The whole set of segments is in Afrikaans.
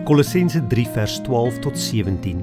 Kolossense 3 vers 12 tot 17.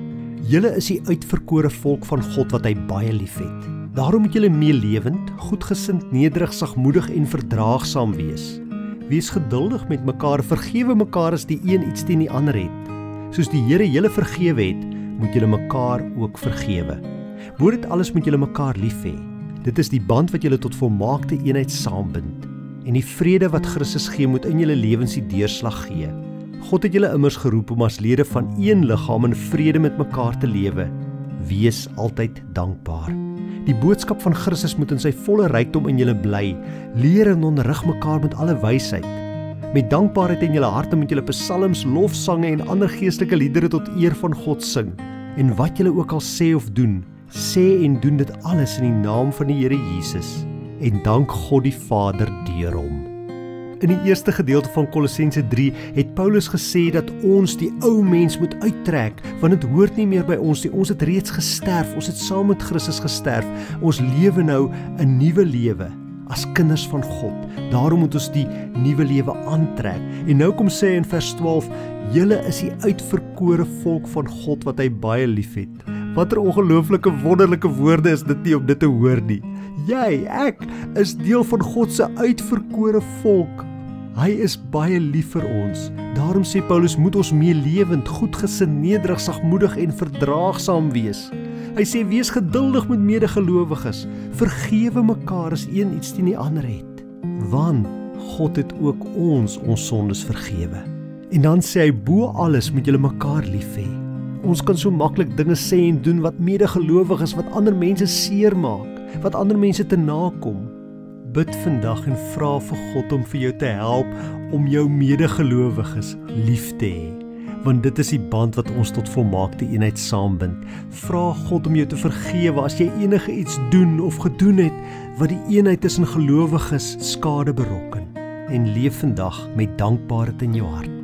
Julle is die uitverkore volk van God wat hy baie lief het. Daarom moet julle meelewend, goedgesind, nederig, sagmoedig en verdraagsaam wees. Wees geduldig met mekaar, vergewe mekaar as die een iets teen die ander het. Soos die Here julle vergewe het, moet julle mekaar ook vergewe. Bo dit alles moet julle mekaar lief hê. Dit is die band wat julle tot volmaakte eenheid saambind. En die vrede wat Christus gee, moet in julle lewens die deurslag gee. God het julle immers geroep om as lede van een liggaam in vrede met mekaar te lewe. Wees altyd dankbaar. Die boodskap van Christus moet in sy volle rykdom in julle bly. Leer en onderrig mekaar met alle wysheid. Met dankbaarheid in julle harte moet julle psalms, lofsange en ander geestelike liedere tot eer van God sing. En wat julle ook al sê of doen, sê en doen dit alles in die naam van die Here Jesus. En dank God die Vader deur hom. In die eerste gedeelte van Kolossense 3 het Paulus gesê dat ons die ou mens moet uittrek, want dit hoort nie meer by ons nie. Ons het reeds gesterf, ons het saam met Christus gesterf. Ons lewe nou 'n nuwe lewe as kinders van God. Daarom moet ons die nuwe lewe aantrek. En nou kom sê in vers 12, julle is die uitverkore volk van God wat hy baie lief het. Watter ongelooflike wonderlike woorde is dit nie om dit te hoor nie. Jy, ek, is deel van God se uitverkore volk. Hy is baie lief vir ons. Daarom sê Paulus, moet ons meelewend, goedgesind, nederig, sagmoedig en verdraagsaam wees. Hy sê, wees geduldig met medegelowiges. Vergewe mekaar as een iets teen die ander het. Want God het ook ons sondes vergewe. En dan sê hy, bo alles moet julle mekaar lief hê. Ons kan so maklik dinge sê en doen wat medegelowiges, wat ander mense seermaak, wat ander mense te nakom. Bid vandag en vra vir God om vir jou te help om jou medegelowiges lief te hê. Want dit is die band wat ons tot volmaakte eenheid saambind. Vra God om jou te vergewe as jy enige iets doen of gedoen het wat die eenheid tussen gelowiges skade berokken. En leef vandag met dankbaarheid in jou hart.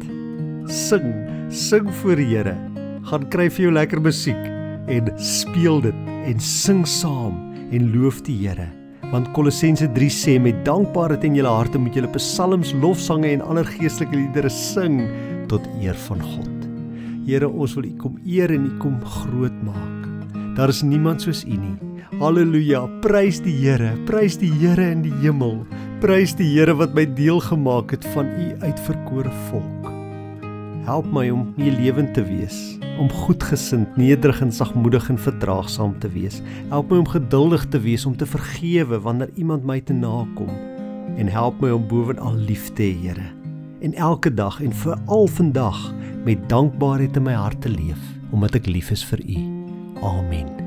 Sing voor die Here. Gaan kry vir jou lekker musiek en speel dit en sing saam en loof die Here. Want Kolossense 3 sê, met dankbaarheid in julle harte moet julle psalms, lofsange en ander geestelike liedere sing tot eer van God. Here, ons wil U kom eer en U kom groot maak. Daar is niemand soos U nie. Halleluja, prys die Here in die hemel. Prys die Here wat my deel gemaak het van U uitverkore volk. Help my om meelewend te wees, om goedgesind, nederig en sagmoedig en verdraagsaam te wees. Help my om geduldig te wees, om te vergewe wanneer iemand my te nakom. En help my om bovenal lief te hê, Here. En elke dag en veral vandag met dankbaarheid in my hart te leef, omdat ek lief is vir U. Amen.